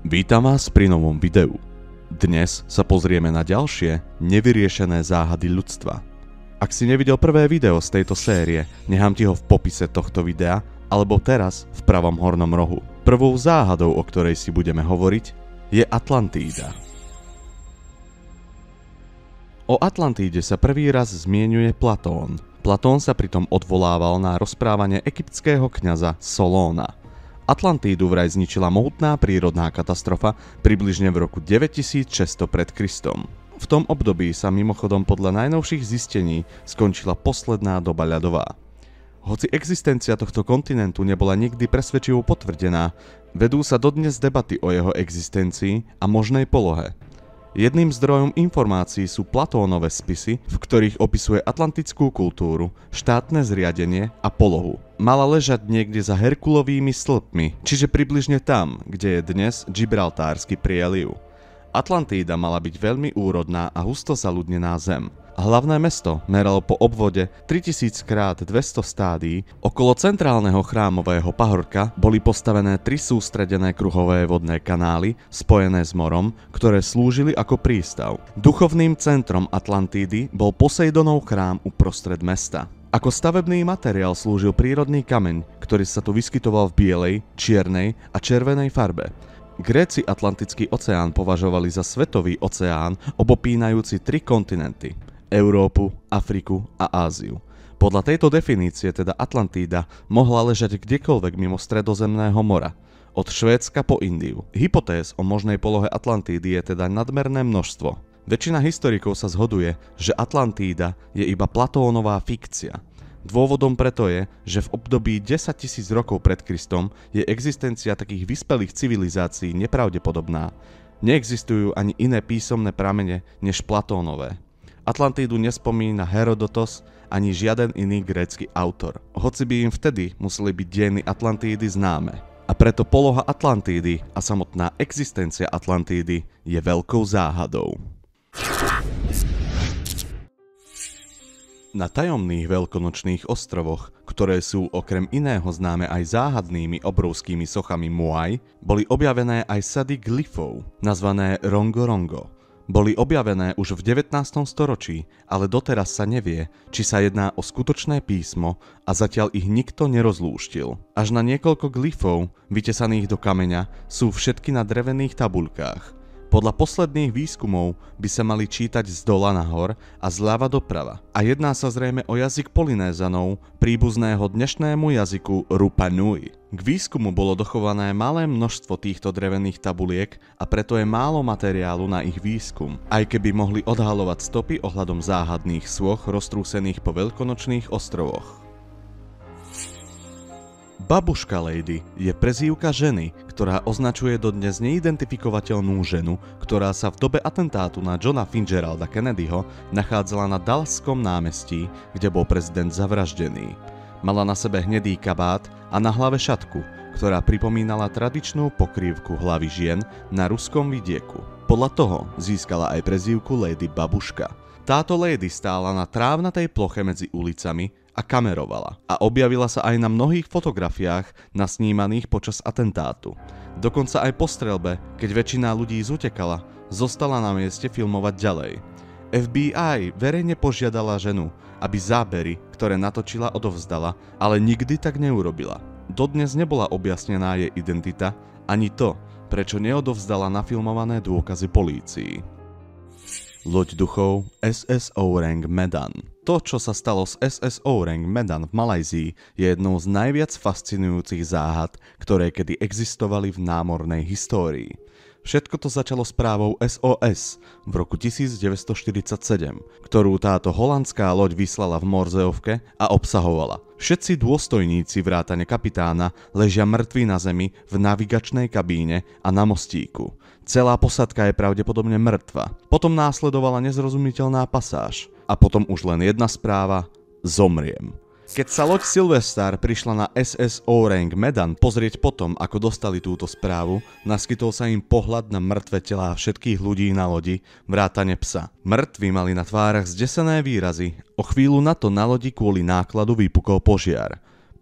Vítam vás pri novom videu. Dnes sa pozrieme na ďalšie nevyriešené záhady ľudstva. Ak si nevidel prvé video z tejto série, nechám ti ho v popise tohto videa alebo teraz v pravom hornom rohu. Prvou záhadou, o ktorej si budeme hovoriť, je Atlantída. O Atlantíde sa prvý raz zmieňuje Platón. Platón sa pritom odvolával na rozprávanie egyptského kňaza Solóna. Atlantídu vraj zničila mohutná prírodná katastrofa približne v roku 9600 pred Kristom. V tom období sa mimochodom podľa najnovších zistení skončila posledná doba ľadová. Hoci existencia tohto kontinentu nebola nikdy presvedčivo potvrdená, vedú sa dodnes debaty o jeho existencii a možnej polohe. Jedným zdrojom informácií sú Platónove spisy, v ktorých opisuje atlantickú kultúru, štátne zriadenie a polohu. Mala ležať niekde za Herkulovými stĺpmi, čiže približne tam, kde je dnes Gibraltársky prieliv. Atlantída mala byť veľmi úrodná a husto zaľudnená zem. Hlavné mesto meralo po obvode 3000 x 200 stádií, okolo centrálneho chrámového pahorka boli postavené 3 sústredené kruhové vodné kanály spojené s morom, ktoré slúžili ako prístav. Duchovným centrom Atlantídy bol Poseidonov chrám uprostred mesta. Ako stavebný materiál slúžil prírodný kameň, ktorý sa tu vyskytoval v bielej, čiernej a červenej farbe. Gréci Atlantický oceán považovali za svetový oceán obopínajúci 3 kontinenty: Európu, Afriku a Áziu. Podľa tejto definície teda Atlantída mohla ležať kdekoľvek mimo Stredozemného mora, od Švédska po Indiu. Hypotéz o možnej polohe Atlantídy je teda nadmerné množstvo. Väčšina historikov sa zhoduje, že Atlantída je iba Platónová fikcia. Dôvodom preto je, že v období 10 000 rokov pred Kristom je existencia takých vyspelých civilizácií nepravdepodobná. Neexistujú ani iné písomné pramene než Platónové. Atlantídu nespomína Herodotos ani žiaden iný grécky autor, hoci by im vtedy museli byť dejiny Atlantídy známe. A preto poloha Atlantídy a samotná existencia Atlantídy je veľkou záhadou. Na tajomných veľkonočných ostrovoch, ktoré sú okrem iného známe aj záhadnými obrovskými sochami Moai, boli objavené aj sady glyfov, nazvané Rongo Rongo. Boli objavené už v 19. storočí, ale doteraz sa nevie, či sa jedná o skutočné písmo a zatiaľ ich nikto nerozlúštil. Až na niekoľko glyfov, vytesaných do kameňa, sú všetky na drevených tabuľkách. Podľa posledných výskumov by sa mali čítať z dola nahor a zľava doprava. A jedná sa zrejme o jazyk Polynézanov, príbuzného dnešnému jazyku Rapa Nui. K výskumu bolo dochované malé množstvo týchto drevených tabuliek a preto je málo materiálu na ich výskum, aj keby mohli odhaľovať stopy ohľadom záhadných sôch roztrúsených po veľkonočných ostrovoch. Babuška Lady je prezývka ženy, ktorá označuje dodnes neidentifikovateľnú ženu, ktorá sa v dobe atentátu na Johna Fitzgeralda Kennedyho nachádzala na Dallaskom námestí, kde bol prezident zavraždený. Mala na sebe hnedý kabát a na hlave šatku, ktorá pripomínala tradičnú pokrývku hlavy žien na ruskom vidieku. Podľa toho získala aj prezývku Lady Babuška. Táto lady stála na trávnatej ploche medzi ulicami a kamerovala. A objavila sa aj na mnohých fotografiách nasnímaných počas atentátu. Dokonca aj po streľbe, keď väčšina ľudí zutekala, zostala na mieste filmovať ďalej. FBI verejne požiadala ženu, aby zábery, ktoré natočila, odovzdala, ale nikdy tak neurobila. Dodnes nebola objasnená jej identita, ani to, prečo neodovzdala nafilmované dôkazy polícii. Loď duchov SS Orang Medan. To, čo sa stalo s SS Orang Medan v Malajzii, je jednou z najviac fascinujúcich záhad, ktoré kedy existovali v námornej histórii. Všetko to začalo správou SOS v roku 1947, ktorú táto holandská loď vyslala v Morzeovke a obsahovala: všetci dôstojníci vrátane kapitána ležia mŕtvi na zemi v navigačnej kabíne a na mostíku. Celá posádka je pravdepodobne mŕtva. Potom následovala nezrozumiteľná pasáž. A potom už len jedna správa: zomriem. Keď sa loď Silver prišla na SS Orang Medan pozrieť potom, ako dostali túto správu, naskytol sa im pohľad na mŕtve telá všetkých ľudí na lodi, vrátane psa. Mŕtvi mali na tvárach zdesené výrazy. O chvíľu na to na lodi kvôli nákladu vypukol požiar.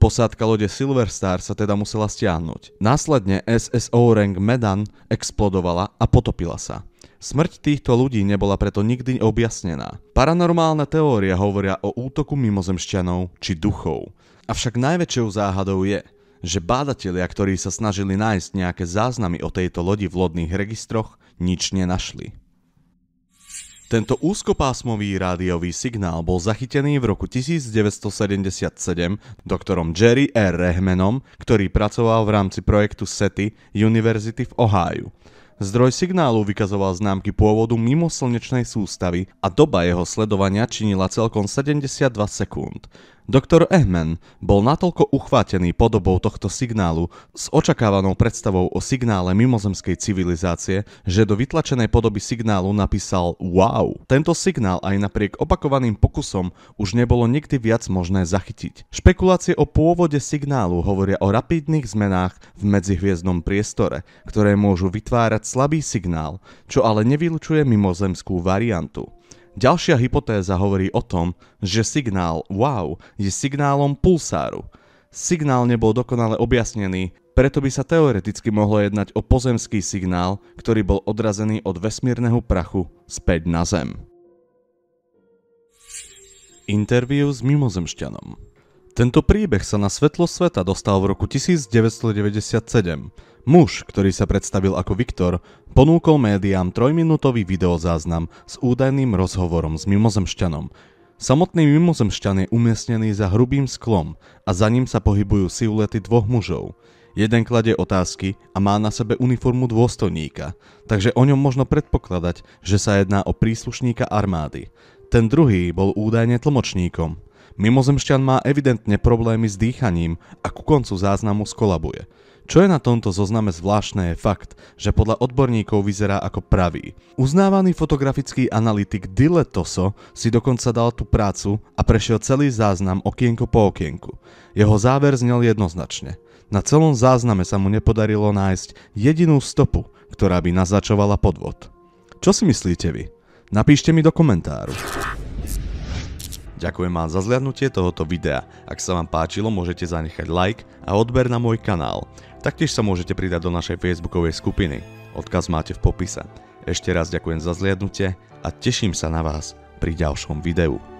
Posádka lode Silver Star sa teda musela stiahnuť. Následne SSO Rank Medan explodovala a potopila sa. Smrť týchto ľudí nebola preto nikdy objasnená. Paranormálne teórie hovoria o útoku mimozemšťanov či duchov. Avšak najväčšou záhadou je, že bádatelia, ktorí sa snažili nájsť nejaké záznamy o tejto lodi v lodných registroch, nič nenašli. Tento úzkopásmový rádiový signál bol zachytený v roku 1977 doktorom Jerry R. Rehmanom, ktorý pracoval v rámci projektu SETI University v Ohiu. Zdroj signálu vykazoval známky pôvodu mimo slnečnej sústavy a doba jeho sledovania činila celkom 72 sekúnd. Doktor Rehman bol natoľko uchvátený podobou tohto signálu s očakávanou predstavou o signále mimozemskej civilizácie, že do vytlačenej podoby signálu napísal wow. Tento signál aj napriek opakovaným pokusom už nebolo nikdy viac možné zachytiť. Špekulácie o pôvode signálu hovoria o rapidných zmenách v medzihviezdnom priestore, ktoré môžu vytvárať slabý signál, čo ale nevylučuje mimozemskú variantu. Ďalšia hypotéza hovorí o tom, že signál wow je signálom pulsáru. Signál nebol dokonale objasnený, preto by sa teoreticky mohlo jednať o pozemský signál, ktorý bol odrazený od vesmírneho prachu späť na Zem. Interview s mimozemšťanom. Tento príbeh sa na svetlo sveta dostal v roku 1997. Muž, ktorý sa predstavil ako Viktor, ponúkol médiám 3-minútový videozáznam s údajným rozhovorom s mimozemšťanom. Samotný mimozemšťan je umiestnený za hrubým sklom a za ním sa pohybujú siluety dvoch mužov. Jeden kladie otázky a má na sebe uniformu dôstojníka, takže o ňom možno predpokladať, že sa jedná o príslušníka armády. Ten druhý bol údajne tlmočníkom. Mimozemšťan má evidentne problémy s dýchaním a ku koncu záznamu skolabuje. Čo je na tomto zozname zvláštne je fakt, že podľa odborníkov vyzerá ako pravý. Uznávaný fotografický analytik Dile Toso si dokonca dal tú prácu a prešiel celý záznam okienko po okienku. Jeho záver znel jednoznačne. Na celom zázname sa mu nepodarilo nájsť jedinú stopu, ktorá by naznačovala podvod. Čo si myslíte vy? Napíšte mi do komentáru. Ďakujem vám za zhliadnutie tohoto videa. Ak sa vám páčilo, môžete zanechať like a odber na môj kanál. Taktiež sa môžete pridať do našej facebookovej skupiny. Odkaz máte v popise. Ešte raz ďakujem za zhliadnutie a teším sa na vás pri ďalšom videu.